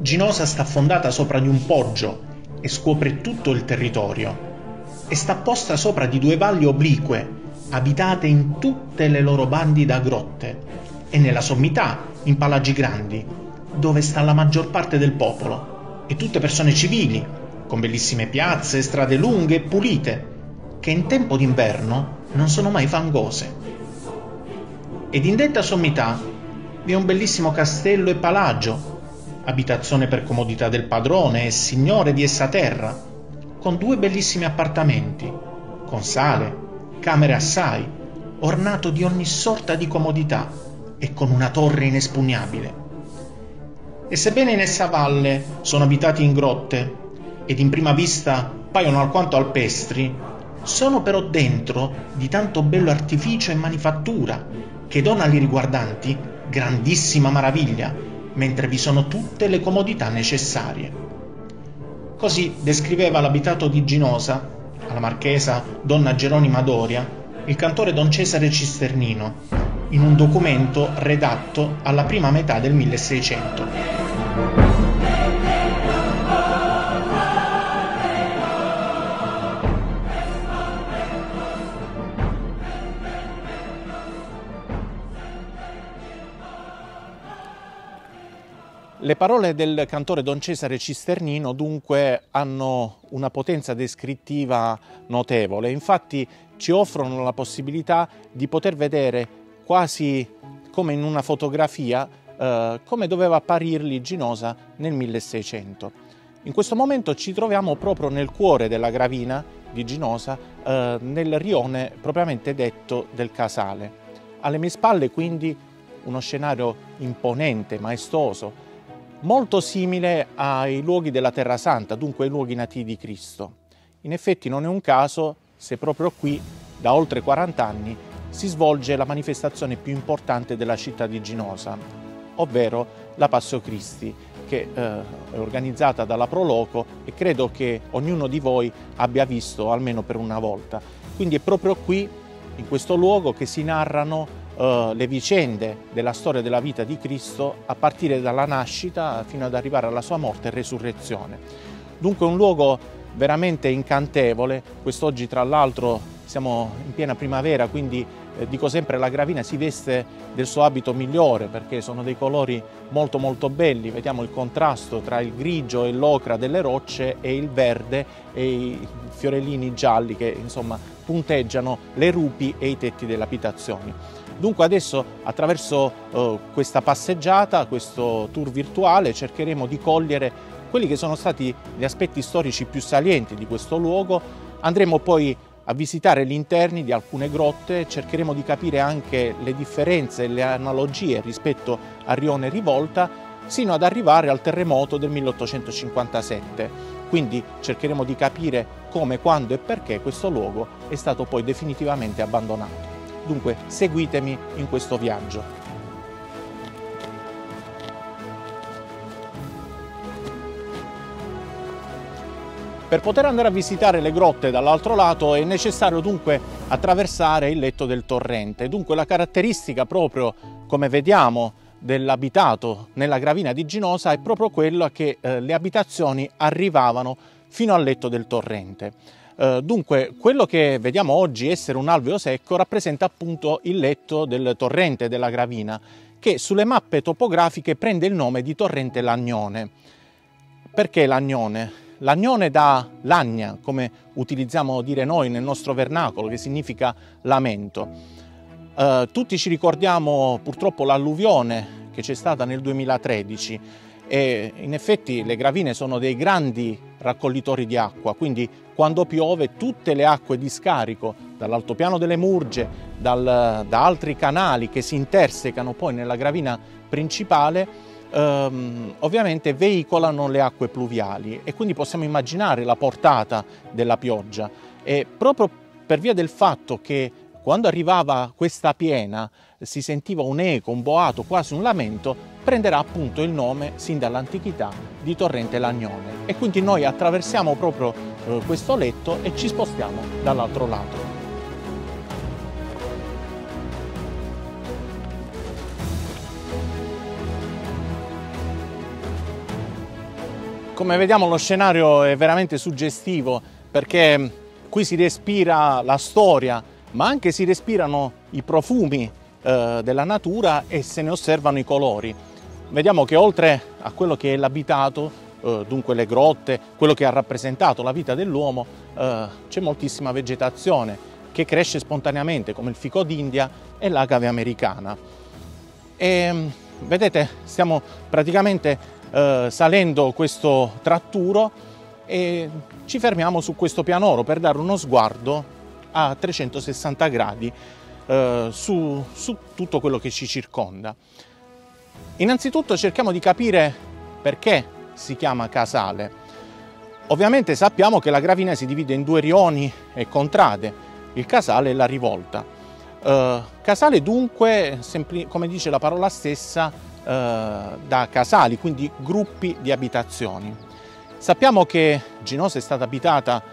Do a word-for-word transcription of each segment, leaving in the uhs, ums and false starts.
Ginosa sta fondata sopra di un poggio e scopre tutto il territorio. E sta posta sopra di due valli oblique, abitate in tutte le loro bandi da grotte, e nella sommità, in palagi grandi, dove sta la maggior parte del popolo, e tutte persone civili, con bellissime piazze, strade lunghe e pulite, che in tempo d'inverno non sono mai fangose. Ed in detta sommità vi è un bellissimo castello e palagio, abitazione per comodità del padrone e signore di essa terra, con due bellissimi appartamenti, con sale, camere assai, ornato di ogni sorta di comodità e con una torre inespugnabile. E sebbene in essa valle sono abitati in grotte ed in prima vista paiono alquanto alpestri, sono però dentro di tanto bello artificio e manifattura che dona ai riguardanti grandissima maraviglia, mentre vi sono tutte le comodità necessarie. Così descriveva l'abitato di Ginosa alla marchesa donna Geronima Doria il cantore Don Cesare Cisternino in un documento redatto alla prima metà del milleseicento. Le parole del cantore Don Cesare Cisternino dunque hanno una potenza descrittiva notevole, infatti ci offrono la possibilità di poter vedere quasi come in una fotografia eh, come doveva apparirgli Ginosa nel milleseicento. In questo momento ci troviamo proprio nel cuore della gravina di Ginosa, eh, nel rione propriamente detto del Casale. Alle mie spalle quindi uno scenario imponente, maestoso, molto simile ai luoghi della Terra Santa, dunque ai luoghi nativi di Cristo. In effetti non è un caso se proprio qui, da oltre quaranta anni, si svolge la manifestazione più importante della città di Ginosa, ovvero la Passio Cristi, che eh, è organizzata dalla Pro Loco e credo che ognuno di voi abbia visto almeno per una volta. Quindi è proprio qui, in questo luogo, che si narrano Uh, le vicende della storia della vita di Cristo a partire dalla nascita fino ad arrivare alla sua morte e resurrezione. Dunque un luogo veramente incantevole. Quest'oggi tra l'altro siamo in piena primavera, quindi eh, dico sempre la gravina si veste del suo abito migliore perché sono dei colori molto molto belli. Vediamo il contrasto tra il grigio e l'ocra delle rocce e il verde e i fiorellini gialli che insomma punteggiano le rupi e i tetti delle abitazioni. Dunque adesso attraverso eh, questa passeggiata, questo tour virtuale, cercheremo di cogliere quelli che sono stati gli aspetti storici più salienti di questo luogo. Andremo poi a visitare gli interni di alcune grotte, cercheremo di capire anche le differenze e le analogie rispetto a Rione Rivolta, sino ad arrivare al terremoto del milleottocentocinquantasette. Quindi cercheremo di capire come, quando e perché questo luogo è stato poi definitivamente abbandonato. Dunque seguitemi in questo viaggio. Per poter andare a visitare le grotte dall'altro lato è necessario dunque attraversare il letto del torrente. Dunque la caratteristica proprio, come vediamo, dell'abitato nella gravina di Ginosa è proprio quella che eh, le abitazioni arrivavano fino al letto del torrente. Uh, dunque, quello che vediamo oggi essere un alveo secco rappresenta appunto il letto del torrente della gravina, che sulle mappe topografiche prende il nome di torrente Lagnone. Perché Lagnone? Lagnone da lagna, come utilizziamo dire noi nel nostro vernacolo, che significa lamento. Uh, tutti ci ricordiamo purtroppo l'alluvione che c'è stata nel duemilatredici e in effetti le gravine sono dei grandi raccoglitori di acqua, quindi quando piove tutte le acque di scarico dall'altopiano delle Murge, dal, da altri canali che si intersecano poi nella gravina principale, ehm, ovviamente veicolano le acque pluviali e quindi possiamo immaginare la portata della pioggia. E proprio per via del fatto che quando arrivava questa piena si sentiva un eco, un boato, quasi un lamento, prenderà appunto il nome sin dall'antichità di torrente Lagnone. E quindi noi attraversiamo proprio eh, questo letto e ci spostiamo dall'altro lato. Come vediamo lo scenario è veramente suggestivo, perché qui si respira la storia, ma anche si respirano i profumi eh, della natura e se ne osservano i colori. Vediamo che oltre a quello che è l'abitato, eh, dunque le grotte, quello che ha rappresentato la vita dell'uomo, eh, c'è moltissima vegetazione che cresce spontaneamente, come il fico d'India e l'agave americana. E vedete, stiamo praticamente eh, salendo questo tratturo e ci fermiamo su questo pianoro per dare uno sguardo a trecentosessanta gradi eh, su, su tutto quello che ci circonda. Innanzitutto cerchiamo di capire perché si chiama Casale. Ovviamente sappiamo che la Gravina si divide in due rioni e contrade, il Casale e la Rivolta. Uh, casale dunque, come dice la parola stessa, uh, da casali, quindi gruppi di abitazioni. Sappiamo che Ginosa è stata abitata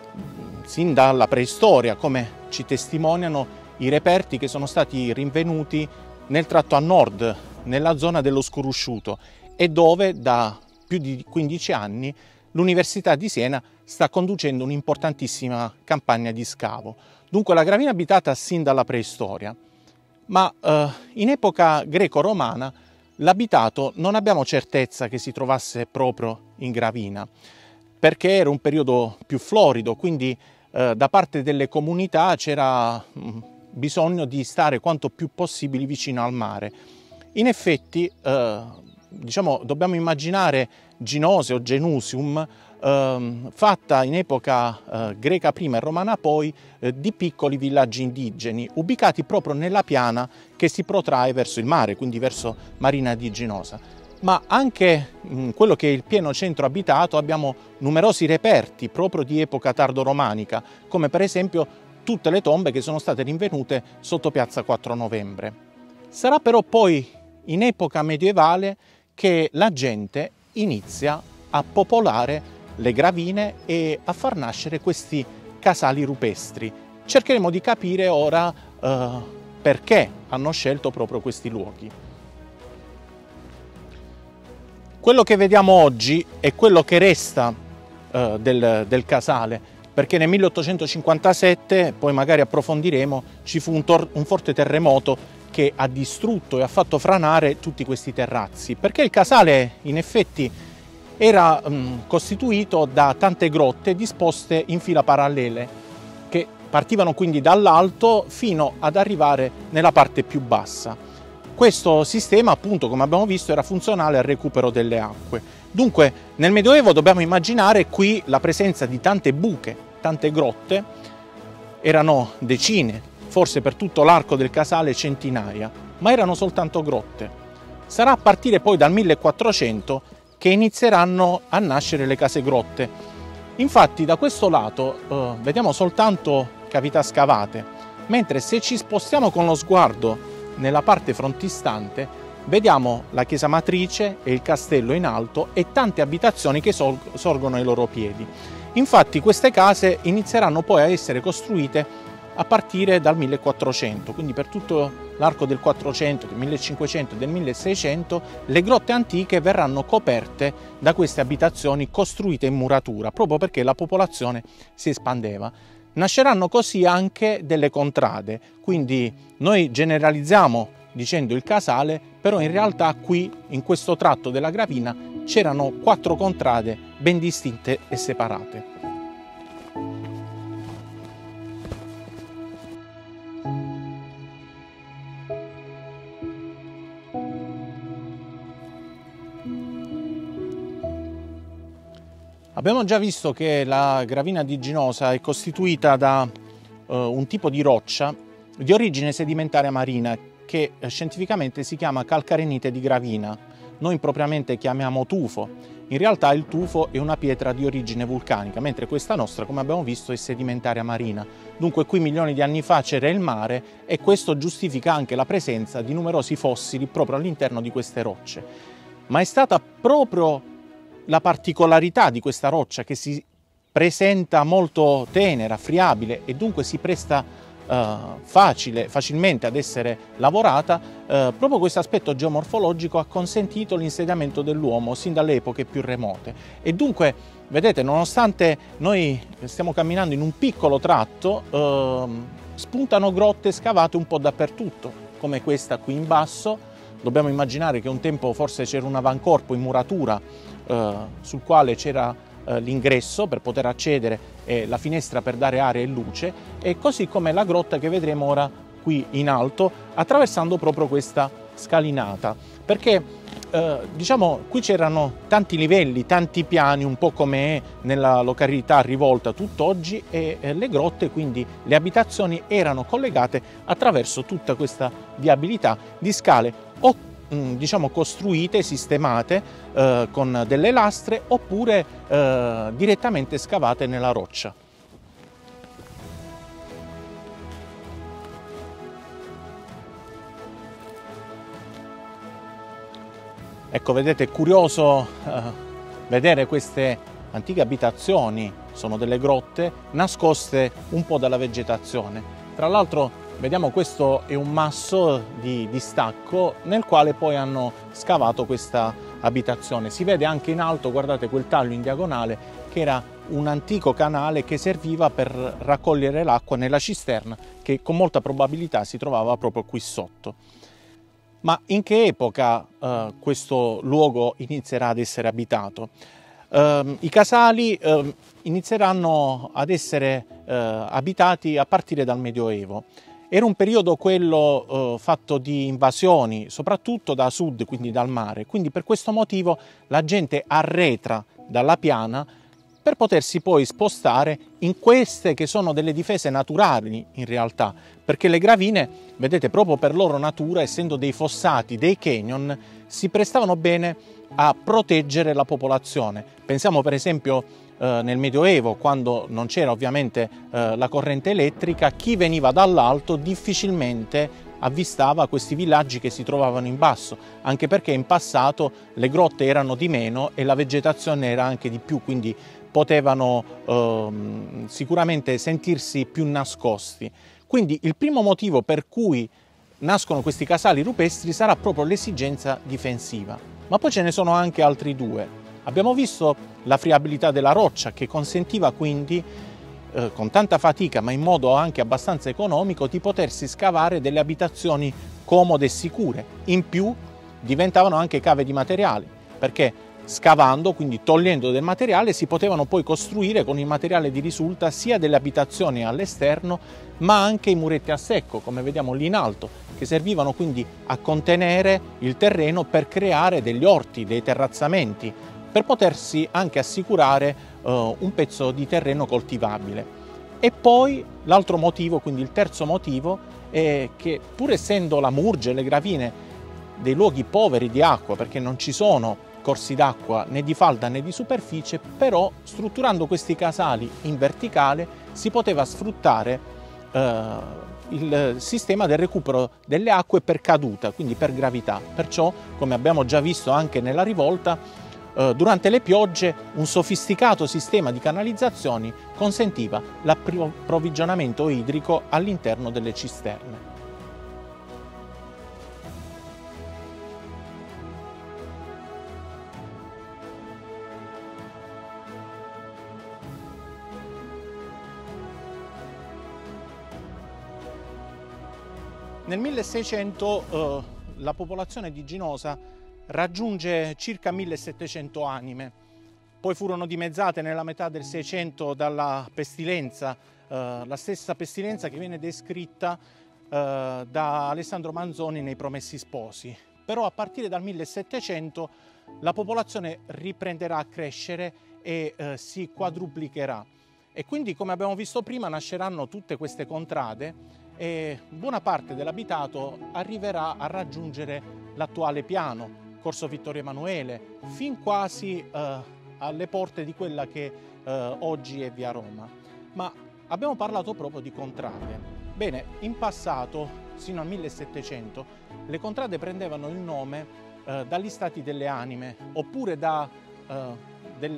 sin dalla preistoria, come ci testimoniano i reperti che sono stati rinvenuti nel tratto a nord, nella zona dello Sconosciuto, e dove da più di quindici anni l'Università di Siena sta conducendo un'importantissima campagna di scavo. Dunque la Gravina è abitata sin dalla preistoria, ma eh, in epoca greco-romana l'abitato non abbiamo certezza che si trovasse proprio in Gravina, perché era un periodo più florido, quindi eh, da parte delle comunità c'era mh, bisogno di stare quanto più possibile vicino al mare. In effetti, eh, diciamo, dobbiamo immaginare Ginose o Genusium ehm, fatta in epoca eh, greca prima e romana poi eh, di piccoli villaggi indigeni ubicati proprio nella piana che si protrae verso il mare, quindi verso Marina di Ginosa. Ma anche in quello che è il pieno centro abitato abbiamo numerosi reperti proprio di epoca tardoromanica, come per esempio tutte le tombe che sono state rinvenute sotto piazza quattro novembre. Sarà però poi in epoca medievale che la gente inizia a popolare le gravine e a far nascere questi casali rupestri. Cercheremo di capire ora eh, perché hanno scelto proprio questi luoghi. Quello che vediamo oggi è quello che resta eh, del, del casale, perché nel milleottocentocinquantasette, poi magari approfondiremo, ci fu un, un forte terremoto che ha distrutto e ha fatto franare tutti questi terrazzi, perché il casale in effetti era mh, costituito da tante grotte disposte in fila parallele, che partivano quindi dall'alto fino ad arrivare nella parte più bassa. Questo sistema, appunto, come abbiamo visto, era funzionale al recupero delle acque. Dunque, nel Medioevo dobbiamo immaginare qui la presenza di tante buche, tante grotte, erano decine, forse per tutto l'arco del casale centinaia, ma erano soltanto grotte. Sarà a partire poi dal millequattrocento che inizieranno a nascere le case grotte. Infatti da questo lato eh, vediamo soltanto cavità scavate, mentre se ci spostiamo con lo sguardo nella parte frontistante vediamo la chiesa matrice e il castello in alto e tante abitazioni che sorgono ai loro piedi. Infatti queste case inizieranno poi a essere costruite a partire dal millequattrocento, quindi per tutto l'arco del quattrocento, del millecinquecento e del milleseicento le grotte antiche verranno coperte da queste abitazioni costruite in muratura, proprio perché la popolazione si espandeva. Nasceranno così anche delle contrade, quindi noi generalizziamo dicendo il casale, però in realtà qui, in questo tratto della Gravina, c'erano quattro contrade ben distinte e separate. Abbiamo già visto che la Gravina di Ginosa è costituita da uh, un tipo di roccia di origine sedimentaria marina che eh, scientificamente si chiama calcarenite di Gravina. Noi impropriamente chiamiamo tufo. In realtà il tufo è una pietra di origine vulcanica, mentre questa nostra, come abbiamo visto, è sedimentaria marina. Dunque qui milioni di anni fa c'era il mare e questo giustifica anche la presenza di numerosi fossili proprio all'interno di queste rocce. Ma è stata proprio la particolarità di questa roccia, che si presenta molto tenera, friabile e dunque si presta eh, facile, facilmente ad essere lavorata, eh, proprio questo aspetto geomorfologico ha consentito l'insediamento dell'uomo sin dalle epoche più remote. E dunque, vedete, nonostante noi stiamo camminando in un piccolo tratto, eh, spuntano grotte scavate un po' dappertutto, come questa qui in basso. Dobbiamo immaginare che un tempo forse c'era un avancorpo in muratura eh, sul quale c'era eh, l'ingresso per poter accedere e la finestra per dare aria e luce, e così come la grotta che vedremo ora qui in alto, attraversando proprio questa scalinata, perché eh, diciamo qui c'erano tanti livelli, tanti piani, un po' come è nella località Rivolta tutt'oggi, e eh, le grotte, quindi le abitazioni, erano collegate attraverso tutta questa viabilità di scale o mh, diciamo costruite, sistemate eh, con delle lastre, oppure eh, direttamente scavate nella roccia. Ecco, vedete, è curioso eh, vedere queste antiche abitazioni, sono delle grotte nascoste un po' dalla vegetazione. Tra l'altro vediamo, questo è un masso di distacco nel quale poi hanno scavato questa abitazione. Si vede anche in alto, guardate quel taglio in diagonale, che era un antico canale che serviva per raccogliere l'acqua nella cisterna, che con molta probabilità si trovava proprio qui sotto. Ma in che epoca eh, questo luogo inizierà ad essere abitato? Eh, I casali eh, inizieranno ad essere eh, abitati a partire dal Medioevo. Era un periodo quello eh, fatto di invasioni, soprattutto da sud, quindi dal mare. Quindi per questo motivo la gente arretra dalla piana per potersi poi spostare in queste che sono delle difese naturali in realtà, perché le gravine, vedete, proprio per loro natura, essendo dei fossati, dei canyon, si prestavano bene a proteggere la popolazione. Pensiamo per esempio eh, nel Medioevo, quando non c'era ovviamente eh, la corrente elettrica, chi veniva dall'alto difficilmente avvistava questi villaggi che si trovavano in basso, anche perché in passato le grotte erano di meno e la vegetazione era anche di più, quindi potevano ehm, sicuramente sentirsi più nascosti. Quindi il primo motivo per cui nascono questi casali rupestri sarà proprio l'esigenza difensiva, ma poi ce ne sono anche altri due. Abbiamo visto la friabilità della roccia, che consentiva quindi eh, con tanta fatica, ma in modo anche abbastanza economico, di potersi scavare delle abitazioni comode e sicure. In più diventavano anche cave di materiali, perché scavando, quindi togliendo del materiale, si potevano poi costruire con il materiale di risulta sia delle abitazioni all'esterno, ma anche i muretti a secco, come vediamo lì in alto, che servivano quindi a contenere il terreno per creare degli orti, dei terrazzamenti, per potersi anche assicurare uh, un pezzo di terreno coltivabile. E poi l'altro motivo, quindi il terzo motivo, è che pur essendo la Murge e le gravine dei luoghi poveri di acqua, perché non ci sono corsi d'acqua né di falda né di superficie, però strutturando questi casali in verticale si poteva sfruttare eh, il sistema del recupero delle acque per caduta, quindi per gravità. Perciò, come abbiamo già visto anche nella Rivolta, eh, durante le piogge un sofisticato sistema di canalizzazioni consentiva l'approvvigionamento idrico all'interno delle cisterne. Nel milleseicento eh, la popolazione di Ginosa raggiunge circa millesettecento anime, poi furono dimezzate nella metà del Seicento dalla pestilenza, eh, la stessa pestilenza che viene descritta eh, da Alessandro Manzoni nei Promessi Sposi. Però a partire dal millesettecento la popolazione riprenderà a crescere e eh, si quadruplicherà. E quindi, come abbiamo visto prima, nasceranno tutte queste contrade e buona parte dell'abitato arriverà a raggiungere l'attuale piano, Corso Vittorio Emanuele, fin quasi eh, alle porte di quella che eh, oggi è via Roma. Ma abbiamo parlato proprio di contrade. Bene, in passato, sino al millesettecento, le contrade prendevano il nome eh, dagli stati delle anime, oppure da eh, delle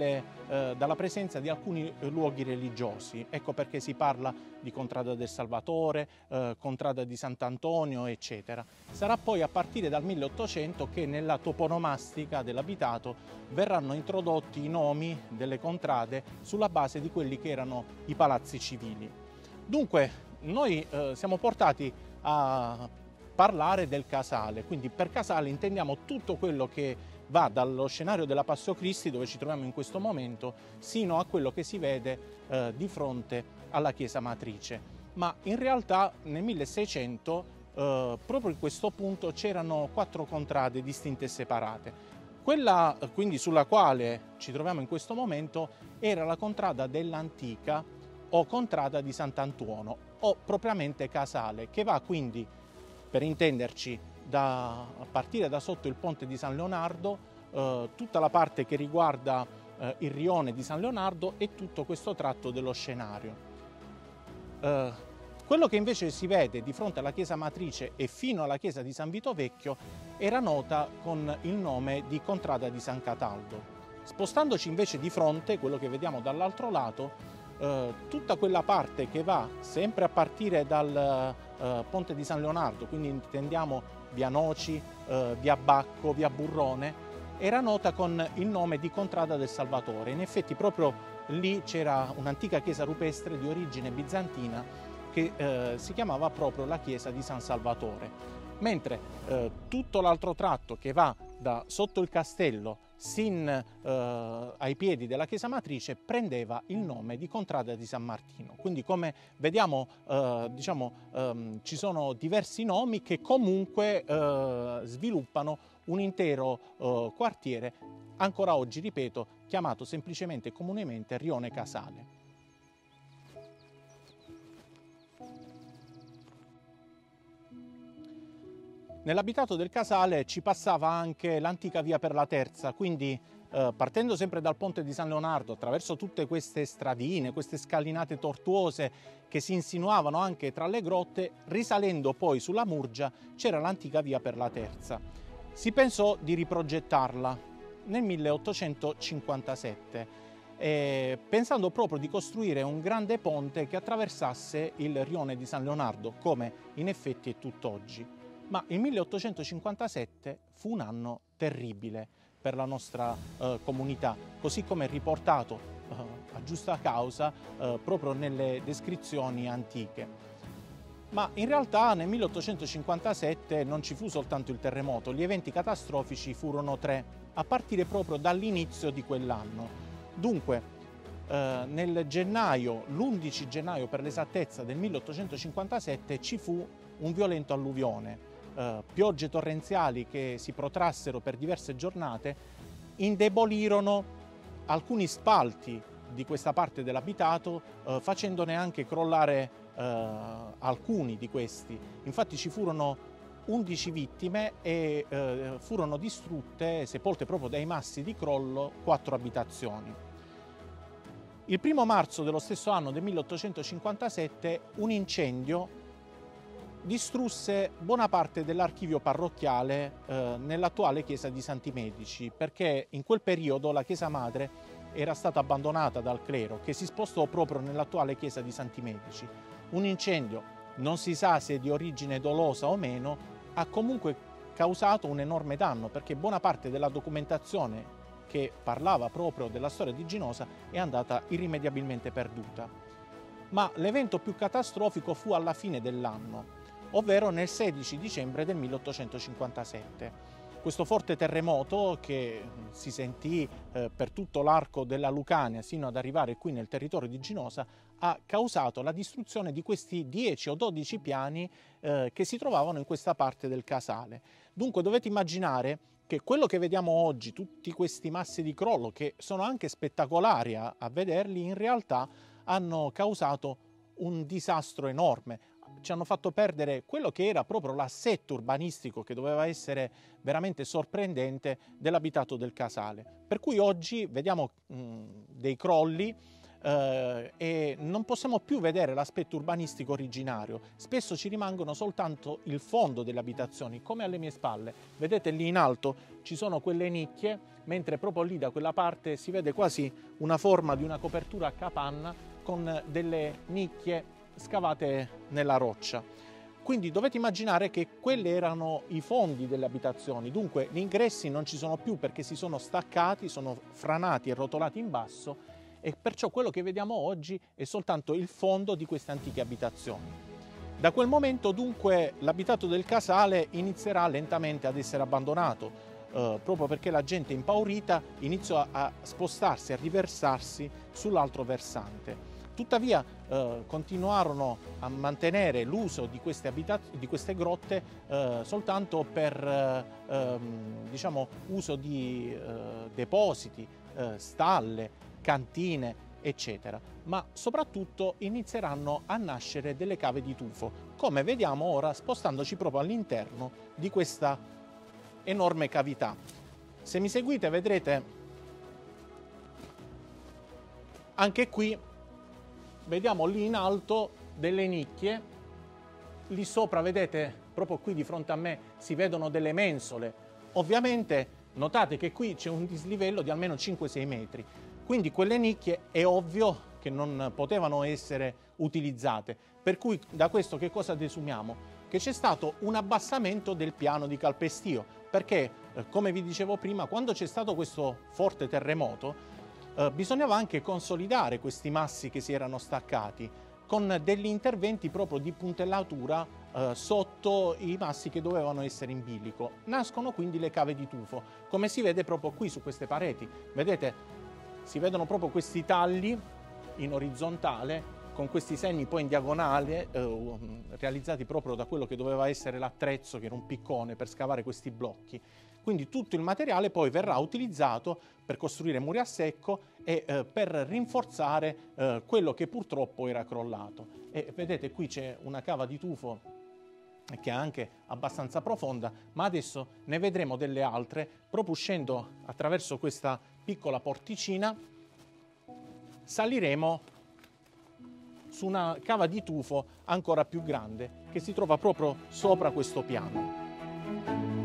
eh, dalla presenza di alcuni luoghi religiosi. Ecco perché si parla di Contrada del Salvatore, eh, Contrada di Sant'Antonio, eccetera. Sarà poi a partire dal milleottocento che nella toponomastica dell'abitato verranno introdotti i nomi delle contrade sulla base di quelli che erano i palazzi civili. Dunque noi eh, siamo portati a parlare del casale, quindi per casale intendiamo tutto quello che va dallo scenario della Passio Cristi, dove ci troviamo in questo momento, sino a quello che si vede eh, di fronte alla chiesa matrice. Ma in realtà nel milleseicento, eh, proprio in questo punto, c'erano quattro contrade distinte e separate. Quella quindi sulla quale ci troviamo in questo momento era la contrada dell'Antica o contrada di Sant'Antuono, o propriamente casale, che va quindi, per intenderci, da, a partire da sotto il ponte di San Leonardo, eh, tutta la parte che riguarda eh, il rione di San Leonardo e tutto questo tratto dello scenario. Eh, quello che invece si vede di fronte alla chiesa matrice e fino alla chiesa di San Vito Vecchio era nota con il nome di Contrada di San Cataldo. Spostandoci invece di fronte, quello che vediamo dall'altro lato, eh, tutta quella parte che va sempre a partire dal eh, ponte di San Leonardo, quindi intendiamo via Noci, eh, via Bacco, via Burrone, era nota con il nome di Contrada del Salvatore. In effetti proprio lì c'era un'antica chiesa rupestre di origine bizantina che eh, si chiamava proprio la chiesa di San Salvatore, mentre eh, tutto l'altro tratto che va da sotto il castello sin eh, ai piedi della chiesa matrice prendeva il nome di Contrada di San Martino. Quindi, come vediamo, eh, diciamo, ehm, ci sono diversi nomi che comunque eh, sviluppano un intero eh, quartiere, ancora oggi, ripeto, chiamato semplicemente e comunemente Rione Casale. Nell'abitato del casale ci passava anche l'antica via per la Terza, quindi eh, partendo sempre dal ponte di San Leonardo, attraverso tutte queste stradine, queste scalinate tortuose che si insinuavano anche tra le grotte, risalendo poi sulla Murgia c'era l'antica via per la Terza. Si pensò di riprogettarla nel milleottocentocinquantasette, eh, pensando proprio di costruire un grande ponte che attraversasse il rione di San Leonardo, come in effetti è tutt'oggi. Ma il milleottocentocinquantasette fu un anno terribile per la nostra eh, comunità, così come riportato eh, a giusta causa eh, proprio nelle descrizioni antiche. Ma in realtà nel milleottocentocinquantasette non ci fu soltanto il terremoto, gli eventi catastrofici furono tre, a partire proprio dall'inizio di quell'anno. Dunque, eh, nel gennaio, l'undici gennaio per l'esattezza del milleottocentocinquantasette, ci fu un violento alluvione. Uh, piogge torrenziali che si protrassero per diverse giornate indebolirono alcuni spalti di questa parte dell'abitato, uh, facendone anche crollare uh, alcuni di questi. Infatti ci furono undici vittime e uh, furono distrutte, sepolte proprio dai massi di crollo, quattro abitazioni. Il primo marzo dello stesso anno del milleottocentocinquantasette un incendio distrusse buona parte dell'archivio parrocchiale eh, nell'attuale chiesa di Santi Medici, perché in quel periodo la chiesa madre era stata abbandonata dal clero, che si spostò proprio nell'attuale chiesa di Santi Medici. Un incendio, non si sa se di origine dolosa o meno, ha comunque causato un enorme danno, perché buona parte della documentazione che parlava proprio della storia di Ginosa è andata irrimediabilmente perduta. Ma l'evento più catastrofico fu alla fine dell'anno, ovvero nel sedici dicembre del milleottocentocinquantasette. Questo forte terremoto, che si sentì eh, per tutto l'arco della Lucania sino ad arrivare qui nel territorio di Ginosa, ha causato la distruzione di questi dieci o dodici piani eh, che si trovavano in questa parte del casale. Dunque dovete immaginare che quello che vediamo oggi, tutti questi massi di crollo, che sono anche spettacolari a, a vederli, in realtà hanno causato un disastro enorme. Ci hanno fatto perdere quello che era proprio l'assetto urbanistico, che doveva essere veramente sorprendente, dell'abitato del casale. Per cui oggi vediamo mh, dei crolli eh, e non possiamo più vedere l'aspetto urbanistico originario. Spesso ci rimangono soltanto il fondo delle abitazioni, come alle mie spalle. Vedete lì in alto ci sono quelle nicchie, mentre proprio lì da quella parte si vede quasi una forma di una copertura a capanna con delle nicchie scavate nella roccia. Quindi dovete immaginare che quelli erano i fondi delle abitazioni, dunque gli ingressi non ci sono più perché si sono staccati, sono franati e rotolati in basso, e perciò quello che vediamo oggi è soltanto il fondo di queste antiche abitazioni. Da quel momento dunque l'abitato del casale inizierà lentamente ad essere abbandonato, eh, proprio perché la gente impaurita iniziò a spostarsi, a riversarsi sull'altro versante. Tuttavia eh, continuarono a mantenere l'uso di queste, abitat- di queste grotte eh, soltanto per eh, ehm, diciamo, uso di eh, depositi, eh, stalle, cantine, eccetera. Ma soprattutto inizieranno a nascere delle cave di tufo, come vediamo ora spostandoci proprio all'interno di questa enorme cavità. Se mi seguite vedrete anche qui. Vediamo lì in alto delle nicchie, lì sopra vedete proprio qui di fronte a me si vedono delle mensole. Ovviamente notate che qui c'è un dislivello di almeno cinque sei metri, quindi quelle nicchie è ovvio che non potevano essere utilizzate, per cui da questo che cosa desumiamo? Che c'è stato un abbassamento del piano di calpestio, perché eh, come vi dicevo prima, quando c'è stato questo forte terremoto Uh, bisognava anche consolidare questi massi che si erano staccati con degli interventi proprio di puntellatura uh, sotto i massi che dovevano essere in bilico. Nascono quindi le cave di tufo, come si vede proprio qui su queste pareti. Vedete, si vedono proprio questi tagli in orizzontale con questi segni poi in diagonale uh, realizzati proprio da quello che doveva essere l'attrezzo, che era un piccone per scavare questi blocchi. Quindi tutto il materiale poi verrà utilizzato per costruire muri a secco e eh, per rinforzare eh, quello che purtroppo era crollato. E vedete qui c'è una cava di tufo che è anche abbastanza profonda, ma adesso ne vedremo delle altre. Proprio uscendo attraverso questa piccola porticina saliremo su una cava di tufo ancora più grande che si trova proprio sopra questo piano.